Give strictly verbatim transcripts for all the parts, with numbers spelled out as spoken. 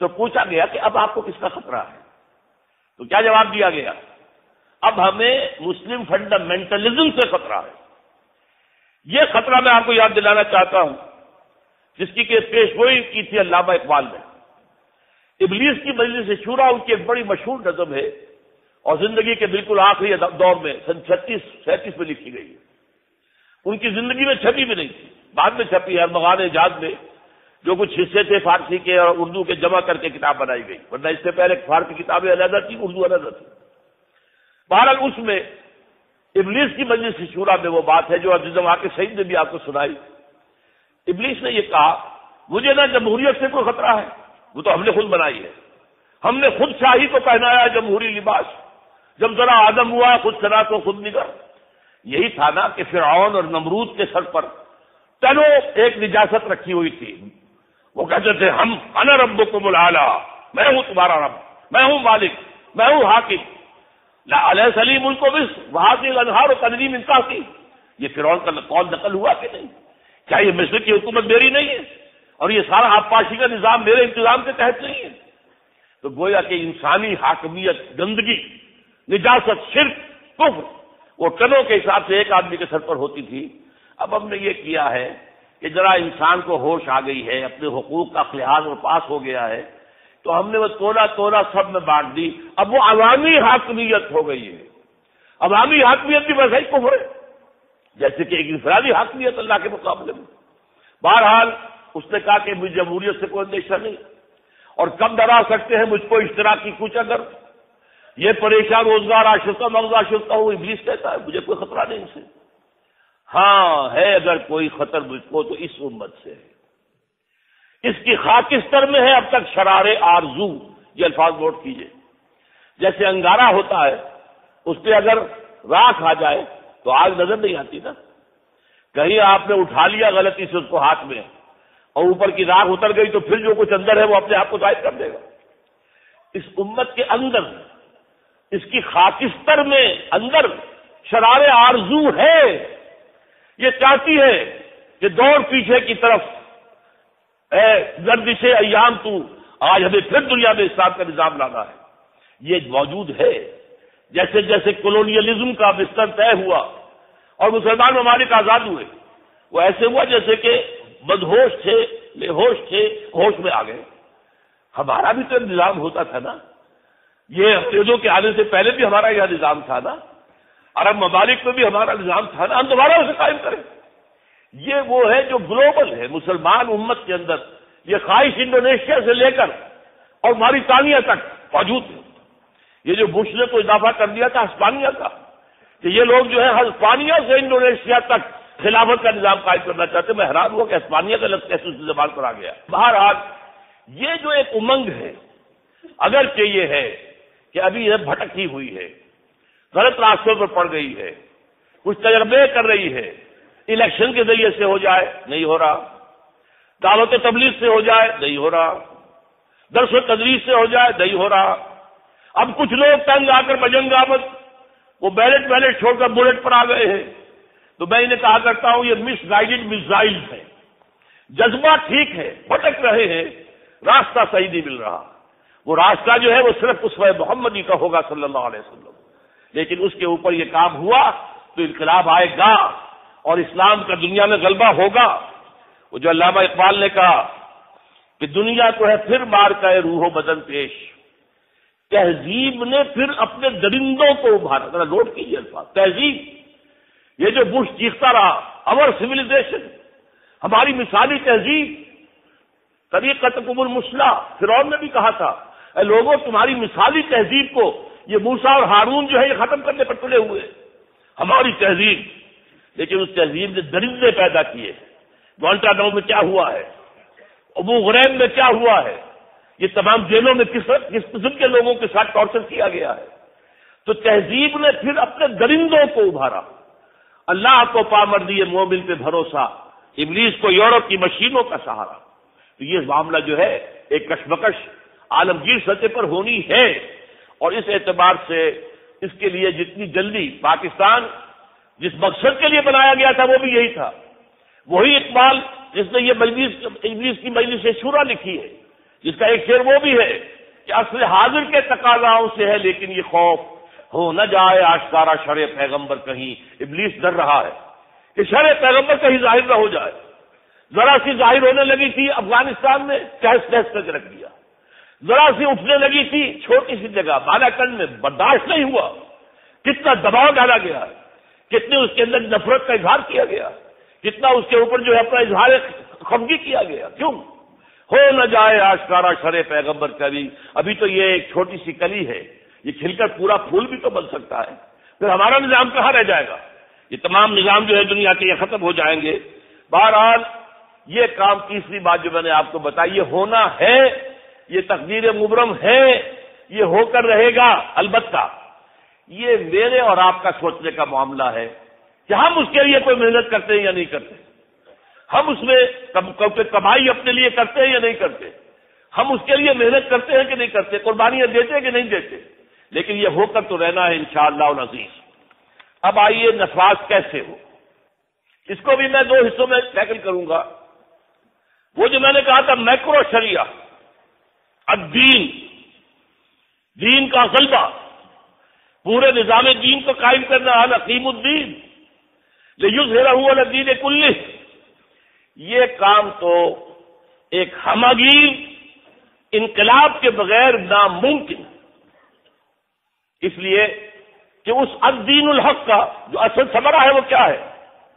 تو پوچھا گیا کہ اب آپ کو کس کا خطرہ ہے؟ تو کیا جواب دیا گیا؟ اب ہمیں مسلم فنڈامنٹلزم سے خطرہ ہے۔ یہ خطرہ میں آپ کو یاد دلانا چاہتا ہوں، جس کی کہ پیش گوئی کی تھی علامہ اقبال نے۔ ابلیس کی مجلس شورا ان کی ایک بڑی مشہور نظم ہے، اور زندگی کے بالکل آخری دور میں سن چھتیس سینتیس میں لکھی گئی ہے۔ ان کی زندگی میں چھپی بھی نہیں تھی، بعد میں چھپی ہے ارمغان ایجاد میں، جو کچھ حصے تھے فارسی کے اور اردو کے جمع کر کے کتاب بنائی گئی، ورنہ اس سے پہلے فارسی کتابیں علیحدہ تھی، اردو علیحدہ تھی۔ بہرحال اس میں ابلیس کی مجلس شورا میں وہ بات ہے جو عزیزم آ کے سعید نے بھی آپ کو سنائی۔ ابلیس نے یہ کہا مجھے نہ جمہوریت سے کوئی خطرہ ہے، وہ تو ہم نے خود بنائی ہے، ہم نے خود شاہی کو پہنایا جمہوری لباس، جب ذرا آدم ہوا خود سنا تو خود نگر۔ یہی تھا نا کہ فرعون اور نمرود کے سر پر ٹنوں ایک نجاست رکھی ہوئی تھی، وہ کہتے تھے ہم انا ربکم الاعلی، میں ہوں تمہارا رب، میں ہوں مالک، میں ہوں حاکم، لا علیہ سلیم ملک و بس وہاں سے الانہار و تنظیم انتہا کی۔ یہ فرعون کا قول نقل ہوا کہ نہیں؟ کیا یہ مصر کی حکومت میری نہیں ہے اور یہ سارا آبپاشی کا نظام میرے انتظام کے تحت نہیں ہے؟ تو گویا کہ انسانی حاکمیت، گندگی، نجاست، شرک، کفر وہ ٹنوں کے حساب سے ایک آدمی کے سر پر ہوتی تھی۔ اب ہم نے یہ کیا ہے کہ ذرا انسان کو ہوش آ گئی ہے، اپنے حقوق کا لحاظ اور پاس ہو گیا ہے، تو ہم نے وہ تولا تولا سب میں بانٹ دی۔ اب وہ عوامی حاکمیت ہو گئی ہے۔ عوامی حاکمیت بھی ویسا ہی کفر ہے جیسے کہ ایک انفرادی حاکمیت اللہ کے مقابلے میں۔ بہرحال اس نے کہا کہ مجھے جمہوریت سے کوئی اندیشہ نہیں، اور کب ڈرا سکتے ہیں مجھ کو اشتراکی کچھ اگر یہ پریشان روزگار آشفتہ مغز آشفتہ ہوں، ابلیس کہتا ہے مجھے کوئی خطرہ نہیں ان سے۔ ہاں ہے اگر کوئی خطر مجھ کو تو اس امت سے ہے، اس کی خاکستر میں ہے اب تک شرار آرزو۔ یہ الفاظ نوٹ کیجئے، جیسے انگارہ ہوتا ہے اس پہ اگر راکھ آ جائے تو آگ نظر نہیں آتی نا، کہیں آپ نے اٹھا لیا غلطی سے اس کو ہاتھ میں اور اوپر کی راکھ اتر گئی تو پھر جو کچھ اندر ہے وہ اپنے آپ کو ظاہر کر دے گا۔ اس امت کے اندر، اس کی خاکستر میں اندر شرار آرزو ہے، یہ چاہتی ہے کہ دوڑ پیچھے کی طرف، اے گردش ایام تو آج ہمیں پھر دنیا میں اسلام کا نظام لانا ہے۔ یہ موجود ہے۔ جیسے جیسے کولونیلزم کا بستر طے ہوا اور مسلمان ممالک آزاد ہوئے، وہ ایسے ہوا جیسے کہ بدہوش تھے، بے ہوش تھے، ہوش میں آ گئے۔ ہمارا بھی تو نظام ہوتا تھا نا، یہ انگریزوں کے آنے سے پہلے بھی ہمارا یہ نظام تھا نا، عرب ممالک میں بھی ہمارا نظام تھا نا، ہم دوبارہ اسے قائم کریں۔ یہ وہ ہے جو گلوبل ہے مسلمان امت کے اندر، یہ خواہش انڈونیشیا سے لے کر اور موریتانیہ تک موجود ہے۔ یہ جو بش نے تو اضافہ کر دیا تھا ہسپانیہ کا، کہ یہ لوگ جو ہے ہسپانیہ سے انڈونیشیا تک خلافت کا نظام قائم کرنا چاہتے۔ میں حیران ہوا کہ ہسپانیہ کا لفظ کیسے اس زبان پر آ گیا۔ بہرحال یہ جو ایک امنگ ہے، اگرچہ یہ ہے کہ ابھی یہ بھٹکی ہوئی ہے، غلط راستوں پر پڑ گئی ہے، کچھ تجربے کر رہی ہے، الیکشن کے ذریعے سے ہو جائے نہیں ہو رہا، دعوت تبلیغ سے ہو جائے نہیں ہو رہا، درس و تدریس سے ہو جائے نہیں ہو رہا۔ اب کچھ لوگ تنگ آ کر بجنگ آمد وہ بیلٹ بیلٹ چھوڑ کر بلٹ پر آ گئے ہیں، تو میں انہیں کہا کرتا ہوں یہ مس گائیڈڈ میزائل ہے۔ جذبہ ٹھیک ہے، بھٹک رہے ہیں، راستہ صحیح نہیں مل رہا۔ وہ راستہ جو ہے وہ صرف اسوہ محمدی کا ہوگا صلی اللہ علیہ وسلم، لیکن اس کے اوپر یہ کام ہوا تو انقلاب آئے گا اور اسلام کا دنیا میں غلبہ ہوگا۔ وہ جو علامہ اقبال نے کہا کہ دنیا کو ہے پھر مار کا روح و بدن پیش، تہذیب نے پھر اپنے درندوں کو ابھارا۔ ذرا نوٹ کیجیے الفاظ، تہذیب، یہ جو بش چیختا رہا اور سویلائزیشن، ہماری مثالی تہذیب، طریقتکم المثلی، فرعون نے بھی کہا تھا اے لوگوں تمہاری مثالی تہذیب کو یہ موسیٰ اور ہارون جو ہے یہ ختم کرنے پر تلے ہوئے، ہماری تہذیب۔ لیکن اس تہذیب نے درندے پیدا کیے۔ گوانٹانامو میں کیا ہوا ہے، ابو غریب میں کیا ہوا ہے، یہ تمام جیلوں میں کس کس قسم کے لوگوں کے ساتھ ٹارچر کیا گیا ہے۔ تو تہذیب نے پھر اپنے درندوں کو ابھارا۔ اللہ کو پامردی مومن پہ بھروسہ، ابلیس کو یورپ کی مشینوں کا سہارا۔ تو یہ معاملہ جو ہے ایک کشمکش عالمگیر سطح پر ہونی ہے، اور اس اعتبار سے اس کے لیے جتنی جلدی پاکستان جس مقصد کے لیے بنایا گیا تھا وہ بھی یہی تھا، وہی اقبال جس نے یہ مجلس ابلیس کی مجلس شورا لکھی ہے جس کا ایک شعر وہ بھی ہے کہ اصل حاضر کے تقاضاؤں سے ہے لیکن یہ خوف ہو نہ جائے آشکارا شرع پیغمبر کہیں، ابلیس ڈر رہا ہے کہ شرع پیغمبر کہیں ظاہر نہ ہو جائے۔ ذرا سی ظاہر ہونے لگی تھی افغانستان میں، تہس تہس کر کے رکھ دیا، ذرا سی اٹھنے لگی تھی چھوٹی سی جگہ بالاکنڈ میں، برداشت نہیں ہوا، کتنا دباؤ ڈالا گیا، کتنے اس کے اندر نفرت کا اظہار کیا گیا، کتنا اس کے اوپر جو ہے اپنا اظہار خفگی کیا گیا۔ کیوں؟ ہو نہ جائے آشکارا شرع پیغمبر کا بھی، ابھی تو یہ ایک چھوٹی سی کلی ہے، یہ کھل کر پورا پھول بھی تو بن سکتا ہے، پھر ہمارا نظام کہاں رہ جائے گا؟ یہ تمام نظام جو ہے دنیا کے یہ ختم ہو جائیں گے۔ بہرحال یہ کام، تیسری بات جو میں نے آپ کو بتائی، یہ ہونا ہے، یہ تقدیر مبرم ہے، یہ ہو کر رہے گا۔ البتہ یہ میرے اور آپ کا سوچنے کا معاملہ ہے کہ ہم اس کے لیے کوئی محنت کرتے ہیں یا نہیں کرتے، ہم اس میں کمائی اپنے لیے کرتے ہیں یا نہیں کرتے، ہم اس کے لیے محنت کرتے ہیں کہ نہیں کرتے، قربانیاں دیتے ہیں کہ نہیں دیتے، لیکن یہ ہو کر تو رہنا ہے انشاءاللہ العزیز۔ اب آئیے نفاذ کیسے ہو، اس کو بھی میں دو حصوں میں ٹیکل کروں گا۔ وہ جو میں نے کہا تھا میکرو شریعہ، الدین، دین کا غلبہ، پورے نظام دین کو قائم کرنا، اقیم الدین لیظہرہ علی الدین کلہ، یہ کام تو ایک ہمگیر انقلاب کے بغیر ناممکن، اس لیے کہ اس الدین الحق کا جو اصل ثمرہ ہے وہ کیا ہے؟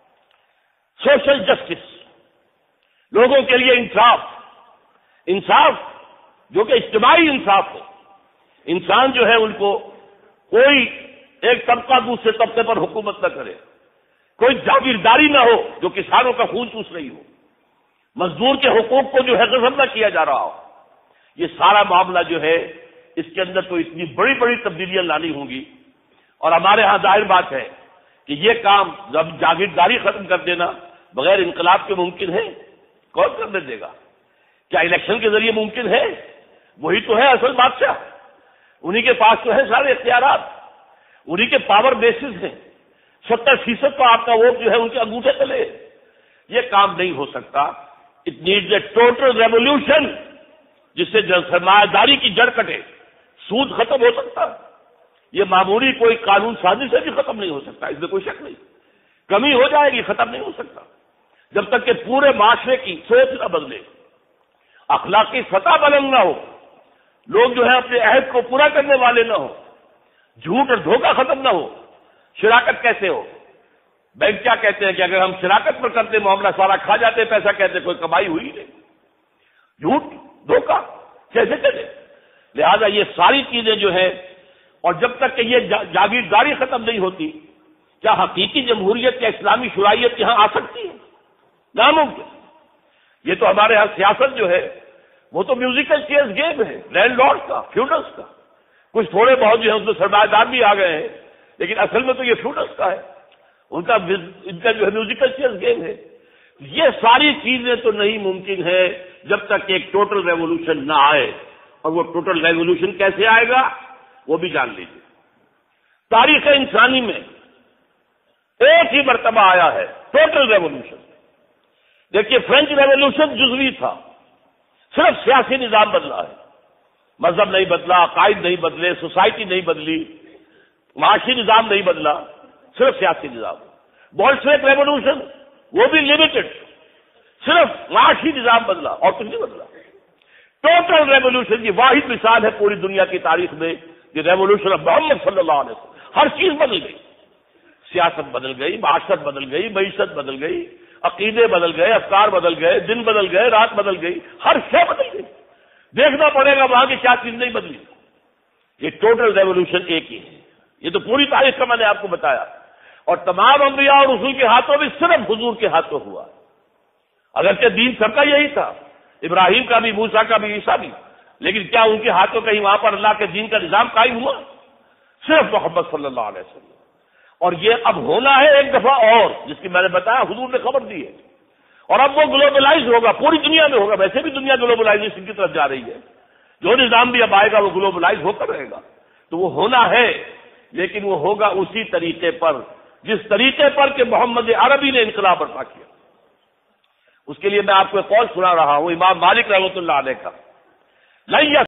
سوشل جسٹس، لوگوں کے لیے انصاف، انصاف جو کہ اجتماعی انصاف ہو، انسان جو ہے ان کو کوئی ایک طبقہ دوسرے طبقے پر حکومت نہ کرے، کوئی جاگیرداری نہ ہو جو کسانوں کا خون چوس رہی ہو، مزدور کے حقوق کو جو ہے غصب نہ کیا جا رہا ہو، یہ سارا معاملہ جو ہے اس کے اندر تو اتنی بڑی بڑی تبدیلیاں لانی ہوں گی۔ اور ہمارے ہاں ظاہر بات ہے کہ یہ کام جب جاگیرداری ختم کر دینا بغیر انقلاب کے ممکن ہے؟ کون کرنے دے گا؟ کیا الیکشن کے ذریعے ممکن ہے؟ وہی تو ہے اصل بادشاہ، انہی کے پاس تو ہے سارے اختیارات، انہی کے پاور بیسز ہیں، ستر فیصد تو آپ کا ووٹ جو ہے ان کے انگوٹھے تلے۔ یہ کام نہیں ہو سکتا، it needs a total revolution, جس سے سرمایہ داری کی جڑ کٹے، سود ختم ہو سکتا، یہ معمولی کوئی قانون سازی سے بھی ختم نہیں ہو سکتا، اس میں کوئی شک نہیں، کمی ہو جائے گی، ختم نہیں ہو سکتا جب تک کہ پورے معاشرے کی سوچ نہ بدلے، اخلاقی سطح بلند نہ ہو، لوگ جو ہے اپنے عہد کو پورا کرنے والے نہ ہو، جھوٹ اور دھوکہ ختم نہ ہو۔ شراکت کیسے ہو؟ بینک کیا کہتے ہیں کہ اگر ہم شراکت پر کرتے معاملہ سارا کھا جاتے پیسہ، کہتے کوئی کمائی ہوئی نہیں، جھوٹ دھوکہ کیسے چلے؟ لہذا یہ ساری چیزیں جو ہے، اور جب تک کہ یہ جاگیرداری ختم نہیں ہوتی، کیا حقیقی جمہوریت یا اسلامی شرعیت یہاں آ سکتی ہے؟ ناممکن۔ یہ تو ہمارے ہاں سیاست جو ہے وہ تو میوزیکل چیئرز گیم ہے، لینڈ لارڈ کا، فیوڈلز کا، کچھ تھوڑے بہت جو ہے اس میں سرمایہ دار بھی آ گئے ہیں، لیکن اصل میں تو یہ فیوڈلز کا ہے، ان کا ان کا جو ہے میوزیکل چیئرز گیم ہے۔ یہ ساری چیزیں تو نہیں ممکن ہے جب تک کہ ایک ٹوٹل ریولوشن نہ آئے، اور وہ ٹوٹل ریولوشن کیسے آئے گا وہ بھی جان لیجیے۔ تاریخ انسانی میں ایک ہی مرتبہ آیا ہے ٹوٹل ریولوشن۔ دیکھیے فرینچ ریولوشن جزوی تھا، صرف سیاسی نظام بدلا ہے، مذہب نہیں بدلا، عقائد نہیں بدلے، سوسائٹی نہیں بدلی، معاشی نظام نہیں بدلا، صرف سیاسی نظام۔ بولشوک ریولوشن وہ بھی لمیٹڈ، صرف معاشی نظام بدلا اور کچھ نہیں بدلا۔ ٹوٹل ریولوشن کی واحد مثال ہے پوری دنیا کی تاریخ میں کہ ریولوشن آف محمد صلی اللہ علیہ وسلم، ہر چیز بدل گئی، سیاست بدل گئی، معاشرت بدل گئی، معیشت بدل گئی، عقیدے بدل گئے، افکار بدل گئے، دن بدل گئے، رات بدل گئی، ہر شے بدل گئی۔ دیکھنا پڑے گا وہاں کی کیا چیز نہیں بدلی۔ یہ ٹوٹل ریولوشن ایک ہی ہے، یہ تو پوری تاریخ کا میں نے آپ کو بتایا، اور تمام انبیاء اور رسول کے ہاتھوں میں صرف حضور کے ہاتھوں ہوا، اگرچہ دین سب کا یہی تھا، ابراہیم کا بھی، موسیٰ کا بھی، عیسیٰ بھی، لیکن کیا ان کے ہاتھوں کہیں وہاں پر اللہ کے دین کا نظام قائم ہوا؟ صرف محمد صلی اللہ علیہ وسلم۔ اور یہ اب ہونا ہے ایک دفعہ اور، جس کی میں نے بتایا حضور نے خبر دی ہے، اور اب وہ گلوبلائز ہوگا، پوری دنیا میں ہوگا، ویسے بھی دنیا گلوبلائزیشن کی طرف جا رہی ہے، جو نظام بھی اب آئے گا وہ گلوبلائز ہو کر رہے گا، تو وہ ہونا ہے، لیکن وہ ہوگا اسی طریقے پر جس طریقے پر کہ محمد عربی نے انقلاب برپا کیا۔ اس کے لیے میں آپ کو ایک قول سنا رہا ہوں امام مالک رحمۃ اللہ علیہ کا، لن